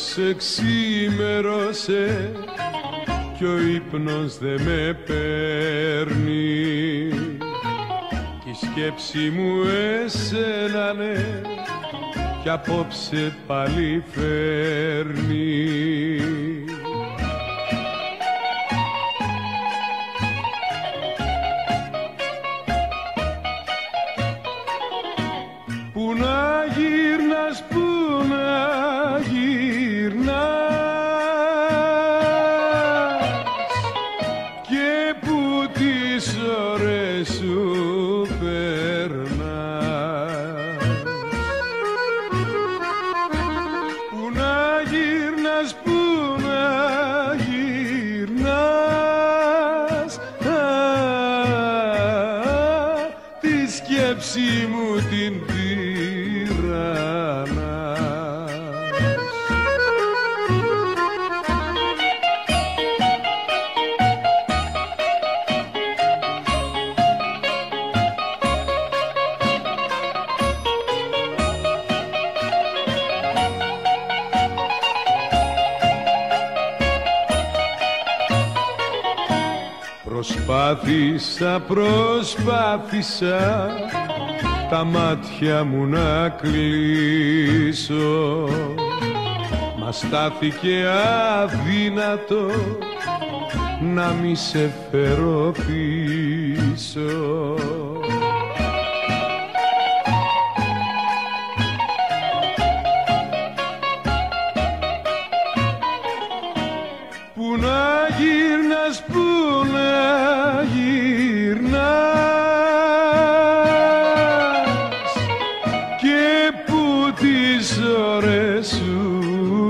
εξήμερωσε κι ο ύπνος δε με παίρνει κι η σκέψη μου εσένα ναι κι απόψε πάλι φέρνει. Πού να γύρνας, πού να γύρνας και πού τις ώρες σου περνάς. Πού να γύρνας, πού να γύρνας τη σκέψη μου την Προσπάθησα τα μάτια μου να κλείσω, μα στάθηκε αδύνατο να μη σε φέρω πίσω. Πού να γύρνας, πού να γύρνας και πού τις ώρες σου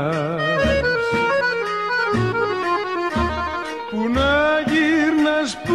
περνάς. Πού να γύρνας, πού